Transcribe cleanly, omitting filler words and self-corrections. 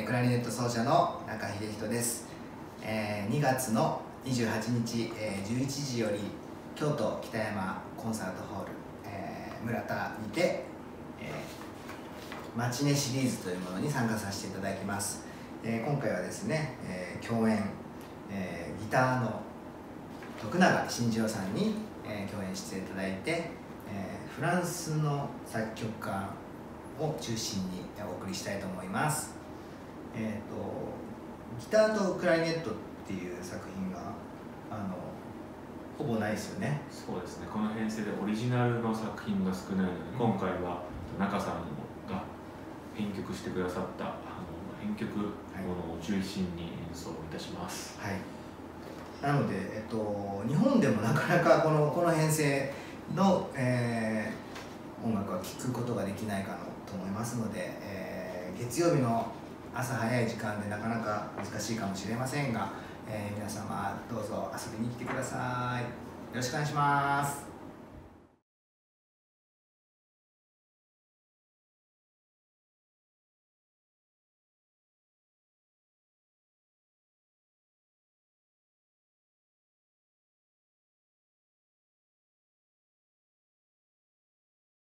クラリネット奏者の中秀人です。2月の28日、11時より京都北山コンサートホール、村田にて、マチネシリーズというものに参加させていただきます。今回はですね、共演、ギターの徳永慎次郎さんに、共演していただいて、フランスの作曲家を中心にお送りしたいと思います。ギターとクラリネットっていう作品がほぼないですよね。 そうですね、この編成でオリジナルの作品が少ないので、今回は中さんが編曲してくださった編曲ものを中心に演奏いたします。 はい、なので、日本でもなかなかこの編成の、音楽は聴くことができないかなと思いますので、月曜日の朝早い時間でなかなか難しいかもしれませんが、皆様どうぞ遊びに来てください。よろしくお願いします。